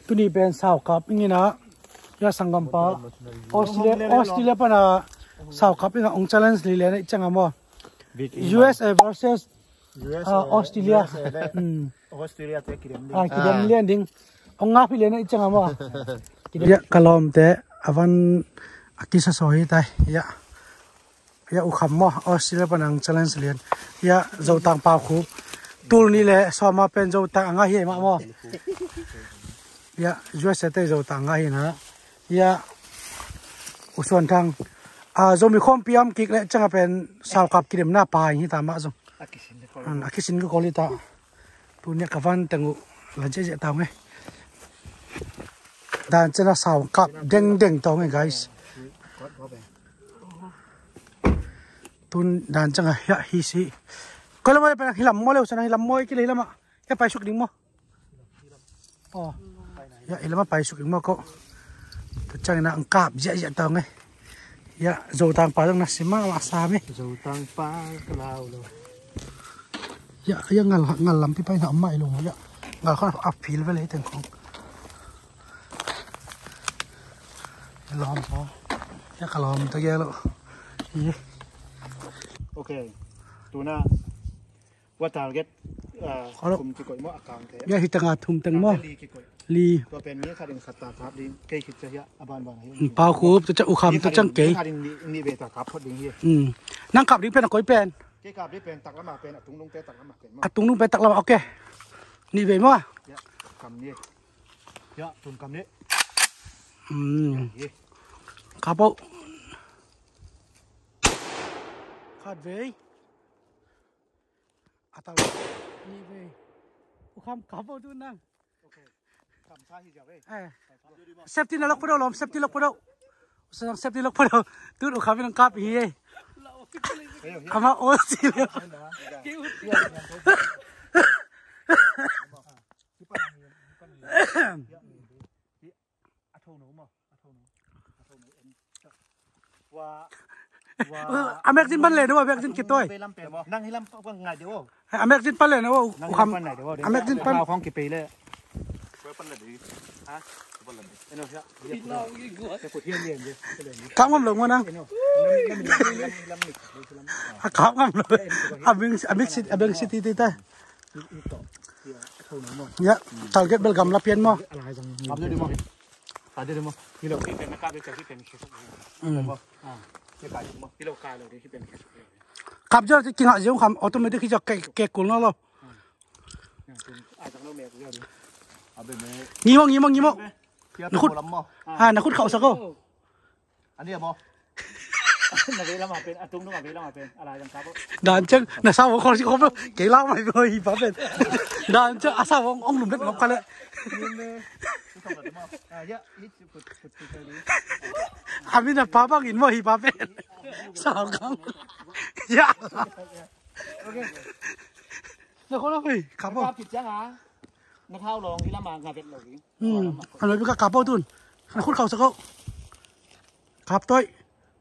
ตุนีเป็นสาวครับอย่างนี้นะยาสังกัมปะออสเตรเลียปะนะสาวครับอย่างองค์ challenge ลีเลยนะจังอ่ะมั้ง USA versus ออสเตรเลียออสเตรเลียตัวกินเดียมเลียนดิ้งองค์งาพิเลยนะจังอ่ะมั้งยากลอมแต่อวันอากิสสอยตายยาอุคำมั้งออสเตรเลียปะนัง challenge เลียนยาเจ้าต่างป่าวคูตูนี่แหละสอบมาเป็นเจ้าต่างง่ายมากมั้งยา USA เตะเจ้าต่างง่ายนะยาอุส่วนทางจะมีความพยายามกิกและจังเป็นสาวกับกิเลมหน้าปลายที่ตามมาจงอากิสินก็คอลิตาตัวเนี้ยกับวันแต่งหลังจากจะตามไงด่านจะน่าสาวกับเด้งตัวไง guys ตัวด่านจังไงยะฮิสิก็แล้วไม่เป็นฮิลัมโมเลวฉะนั้นฮิลัมโมกี่เลยละมั้งแค่ไปสุกดิ่งโมอ๋อยะฮิลัมไปสุกดิ่งโมก็จังนะอังกาบเยอะตัวไงยะโจทางป่าตรงนั้นสิมาว่าสามีโจทางป่ากล่าวเลยยังงันลำพี่ไปหน่อไม้ลงยะงันเขาอัพผิวไปเลยถึงของล้อมพอยะกล้อมตะเกียบแล้วโอเคตัวน่ะว่าทาร์เก็ตคุมกี่คนมั่วกลางเทยะหิตงาทุ่มตังมั่วลีตัวเป็นนี้ขาดินสัตตาครับดิเกยคิดจะยะอบานบางเปล่าคูบจะอุคำจะจังเกยขาดินนี่เบต้าครับพอดีนั่งขับดิเป็นอะไรเป็นเกยขับดิเป็นตักละมาเป็นตุ้งนุ่งเตะตักละมาเป็นตุ้งนุ่งเป็นตักละมาโอเคนี่เป็นมั้งคำนี้ยะทุ่มคำนี้ขับเอาขาดเว้ยอัตรานี่เว้ยอุคำขับเอาดูนั่งเซฟตี้นรกพอดลมเซฟตี้นรกพอดสั่งเซฟตี้นรกพอดตู้อุคำเป็นนังกับฮีอามาโอ้สิเลยอเมริกันปันเลยนะว่าอเมริกันกี่ตัวนั่งให้ลำก็ง่ายเดียวอเมริกันปันเลยนะว่าอุคำอเมริกันปันของกี่ปีเลยข้ามกันลงมานะข้ามกันเลยอาบิกซิตี้ได้เนี่ยทาร์เก็ตเบลกัมรับเพียนมั้งกิโลที่เป็นนะครับที่เป็นคิดกิโลกาเลยที่เป็นขับเยอะกินหาเยอะคำออโตเมติกที่จะเกะกุลนั่นหรองี้มั้งนักขุดนักขุดเขาสักก็อันนี้มั้งนักเรียนมาเป็นตุ้งนุ่งนักเรียนมาเป็นอะไรจังครับด่านเจ้านักสาวคนที่เขาเกล้าไม่เป็นอีป้าเป็นด่านเจ้าอาสาวองหลุมเล็กงบกันเลยอามินะป้าบ้างอินว่าอีป้าเป็นสาวกันยาแล้วคนละไปขับผิดจังอ่ะนักข่าวลงที่ละมางานเป็นเลยอะไรเป็นขับเอาตุนนักขุดเขาสักก็ขับตัว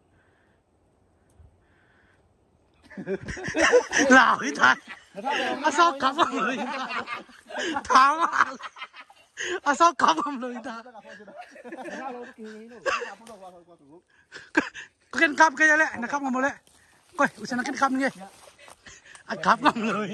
หล่าที่ไทยอาซอกขับเลยถามว่าอาซอกขับเลยตาก็กินขับกันยังแหละนะครับกันหมดเลยก้อยอุชนะกินขับนี่ขับกันเลย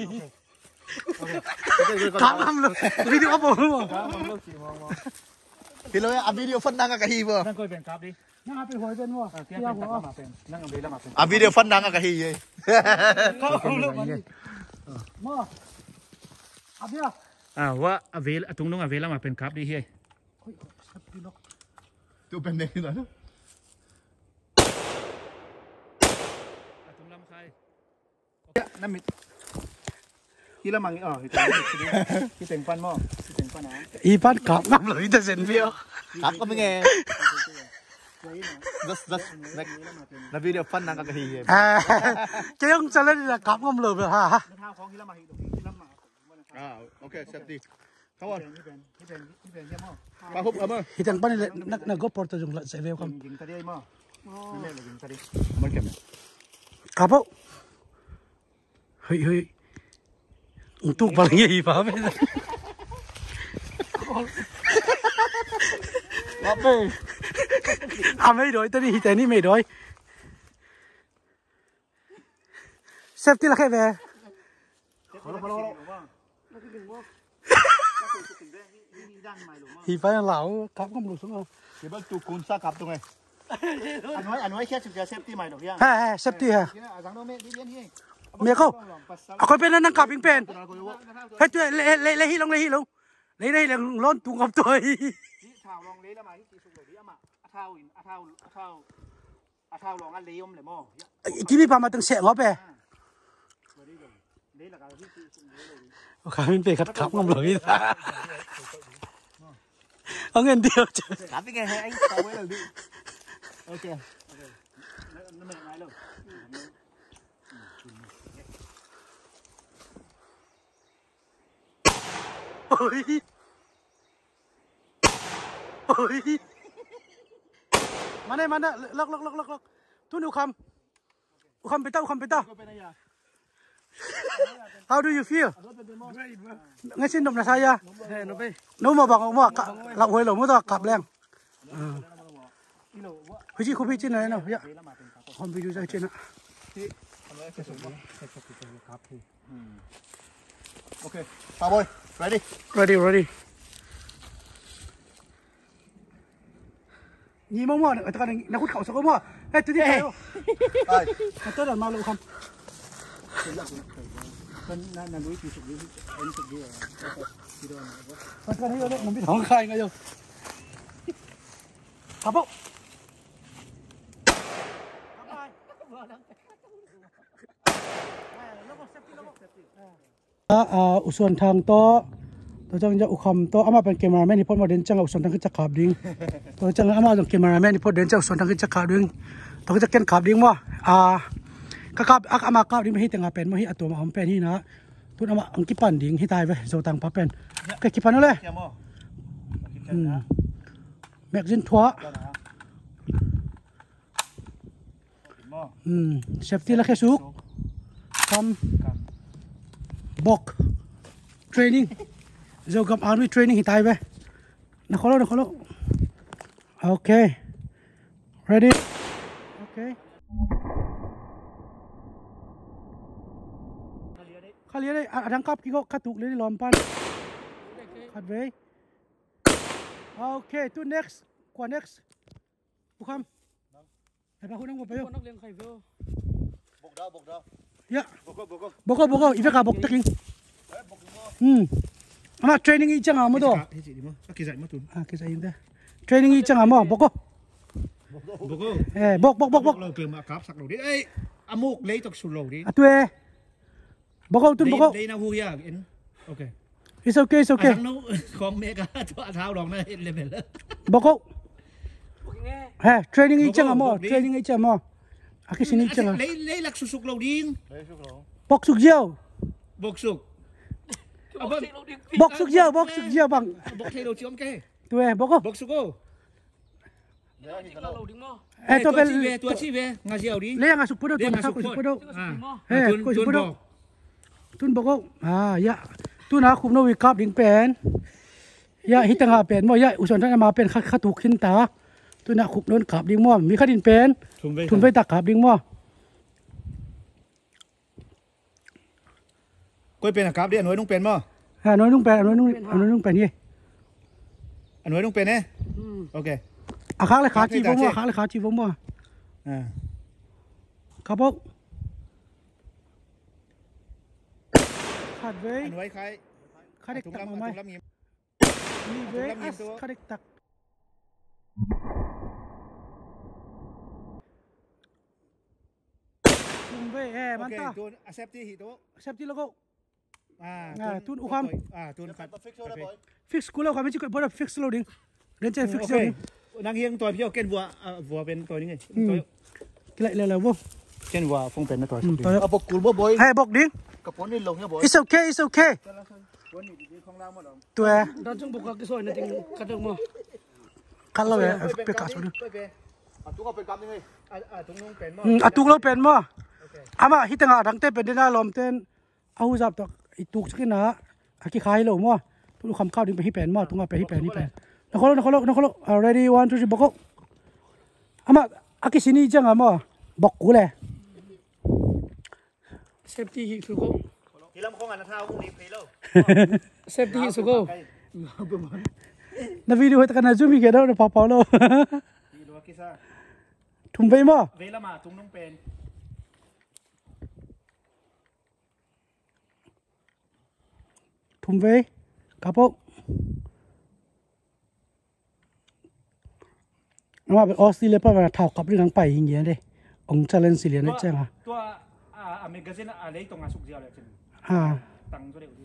ขับกันเลยวิดีโอผมรู้มั้งพี่เลยอ่ะวิดีโอฟันดังกับฮีบ่นั่งก้อยเป็นขับดินั่งเป็นหอยเป็นวะเที่ยวหัวนั่งกับเบลมาเป็นอ่ะวิดีโอฟันดังกับฮีเลยเขาเรื่องมันมาอาเบียว่าอเวลตุ้งนุ่งอเวลมาเป็นครับดิเฮ้ยตัวเป็นเด็กเหรอตุ้งลำใครนั่นมิที่ละมังที่แต่งฟันหม้อที่แต่งฟันนะอีพัดขับน้ำเลยแต่เซนเบียวขับก็ไม่ไงแล้ววิดีโอฟันนั่งกับฮีเจ้าจะเล่นขับน้ำเลยไปฮะโอเคเซฟตี้เขาว่ามาพบกันมั้งฮิตังปันนี่นักก็ปอร์ตจงละเสียเร็วครับยิงตะเดียมั้งยิงตะเดียมันเก็บครับผมเฮ้ยuntuk paling iya pak ครับไปไม่โดยตัวนี้แต่นี่ไม่โดยเซฟตี้ละแค่แวฮีไฟเหลาครับก็ไม่รู้สึกเอาเดี๋ยวจุกุนซากับตรงไหนอันน้อยแค่จะเซฟตี้ใหม่หรอกยังเซฟตี้ฮะเมียเขาเอาคนเป็นนั่งกับยิงเป็นเฮ้ยตัวเละฮิลงร้อนตุ้งกับตัวที่ข่าวลองเละแล้วมาที่สุกเลยดิอ่ะมาอาเท้าลองอันเลี้ยมเลยมั้งที่มีพามาตั้งเสียงอไปข้าเป็นเป็ดขับงมเลยเอาเงินเดียวจ้ะขับเป็นไงให้ไอ้เอาไว้เลยดิโอเคนั่นไม่ไงเลยโอ้ยมาเนี่ยล็อกทุนอุคำไปเต้าHow do you feel? Ngay xin đồng là sao ya? Nếu mà bằng mà lạo hồi lẩu mới to cặp lên. Huy chi không huy trên này nào? Ya. Không huy ra trên ạ. Okay, Cowboy, ready? Ready. Nhìn mong mỏi, tất cả nó hút khẩu sao không mỏi? Hey, tôi đi theo. Tôi đàn mau lẩu không? Nên núi chỉ sụp đi, anh sụp đi rồi. Cái này nó bị thòng khai ngay rồi. Cặp bốc. Usuan thang to chang ja ukham to ama pen cameraman ni pon ma den chang usuan thang cha khap ding to chang ama jong cameraman ni pon den chang usuan thang cha khap ding to cha ken khap ding mo ka kap ama kap ding hi tenga pen mo hi atom am pen hi na tu ama ang kipan ding hi tai ve zo tang pa pen ka kipan no le magazine thwa safety la khesu kam bok training zo gam army training hi tai ve na kholo okay ready okay khali đây adang kap ki go khatuk le lom pan khat ve okay to next bukham hai ba hunang mo pa yo bok daw ya boko ife ka bok taking ama training i chang amo do ki zai ma tun ki zai inde training i chang amo boko bok lo ke ma kap sak lo di ei amuk lấy tok su lo di atue boko tun boko lấy na hu ya in okay it's okay no khong me ka to thao dong na le mel boko training i chang amo aki sini chang lấy lak su suk lo ding bok suk jiao bok suk bok suk jiao bang bok thay đồ chiom ke tue boko bok suk go to pel tua chi ve nga jiao di le nga suk podo tun sa ko suk podo ko suk podo tun boko ya tun na khum no wi kap ding pen ya hitanga pen mo ya uson ta ma pen khatu khin ta tun na khum non kap ding mo mi khadin pen thun ve ta kap ding mo coi pen kap di anoi nung pen mo anoi nung pen ni anoi nung pen ne okay khang le kha chi bo mo kap bok khat ve anoi khai khadik tak ma mai ni ve as khadik tak ve manta tun accepti hi to accepti logo tun ukam tun fix kulo kami chi ko boda fix loading den che fix loading nang hieng toy pio ken vua pen toy ni ngai lại là vô ken vua phong pen na toy bok kul bo boy hai bok ding ka pon ni long ya boy it's okay pon ni di khong la mo dong tue dan chung buka cái soi này ting kadang mo kan lo ya pe ka so atu ka pen kam ni ngai tung nong pen mo atuk lo pen mo ama hitanga dang te pen dina lom ten au zap tok ituk skina aki khai lo mo tu kham kau ding pe hi pen mo tunga pe hi pen ni pen nakolo. Ready 1 2 3 bokok. Ama aki sini jang amo. Bokku le. Safety suko. ที่ลำคงอันนั้นเท้าพวกนี้เพลโล Safety suko. Na video hoi takana zoom ke do pa paulo. ที่รัวกิซ่า Thum vei mo. เวลามาตุ้งน้องเป็น Thum vei. Kapok. Ama Australia pa na thau kap ri nang pai hing ye de. Ong challenge silian na chang a. ตัวอเมริกาเซนอะไรตรงอาสุกเดียวเลยจริง Ha. ตังตัวเดียว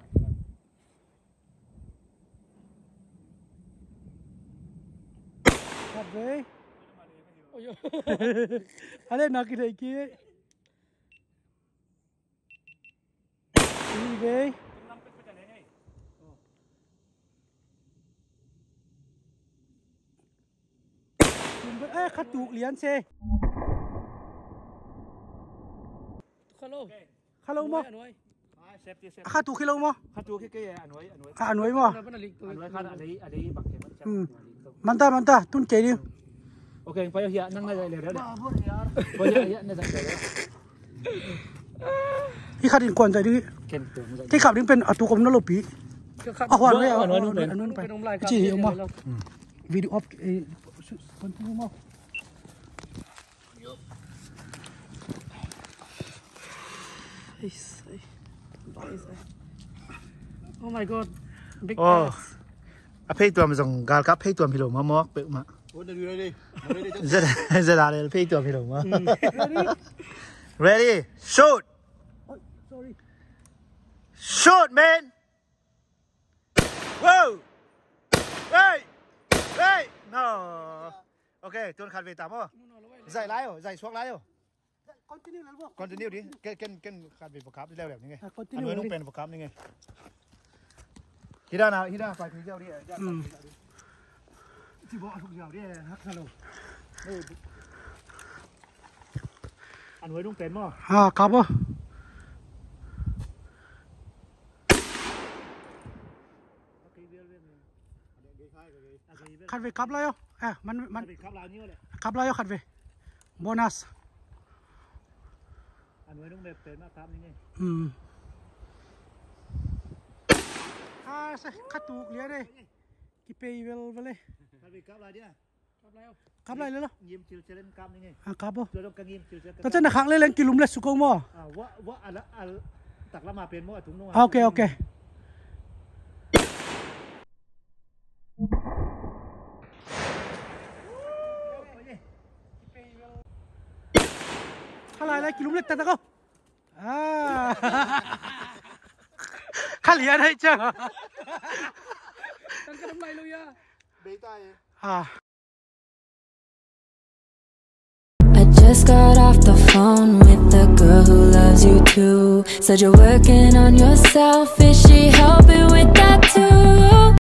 Kap vei. Oh yo. Ale na ki dai ki. Ni vei. Khatu lian se. Hello. Hello mo. เซฟตี้เซฟ Khatu kilo mo. ข้าตัวแค่อันไว้ Anoi mo. นะเป็นอะไรตัวอันไว้ข้าอะไรบักเข็ม Manta tun ke ni. โอเคไปเฮียนั่งได้เลยเดี๋ยวไปเฮียเนี่ยจะเดี๋ยว Hi khatin kon dai di. เข็มตัวมัน Ki khap ding pen atu kom na lo pi. ก็ Ahwan we อันไว้นู่น anun เป็ pe. นน้ำลาย Chi yo mo. Video off continue mo. Oh my god. Big โอ้อภัยตัวมันส่งการกับเพย์ตัวพิโลมามอกเปิดมาโอ้เดี๋ยวเลยจะได้เลยเพย์ตัวพิโลมา ready shoot Sorry. shoot man whoa hey no โอเคตัวขัดเวตามอ่ะใส่ไล่เหรอใส่ช่วงไล่เหรอ Continue lan mo. continue ดิเกินขัดเวประคับได้แล้วแบบนี้ไงอัน Continue. นี้ต้องเป็นประคับนี่ไงฮิดานะฮิดาไฟถึงเจ้าดิที่บอกทุกอย่างดิฮักฮัลโหลอันไว้ต้องเป็นมั้ง Ha kap mo. Khat ve kap la yo. Man ครับลายนี้เลย kap la yo khat ve. Bonus. อันไว้ต้องเป็นมากครับนี่ไง Se khatu lian de. Ki pe vel vele. ครับครับลายเนี่ย Kap lai le lo. ยิ้มชิลเชลนครับนี่ไง Ha kap mo. ตัวต้องกังยิ้มชิลเชล Ta chen na khak le len kilum le sukong mo. ว่าอันตักละมาเป็นมั้งถุงนุ่ง Okay. Halai lai kilum le ta ta ko. Khali an hai chang. ตั้งกระดมไหลเลยอะเบต้า I just got off the phone with the girl who loves you too. Said you're working on yourself, is she helping with that too?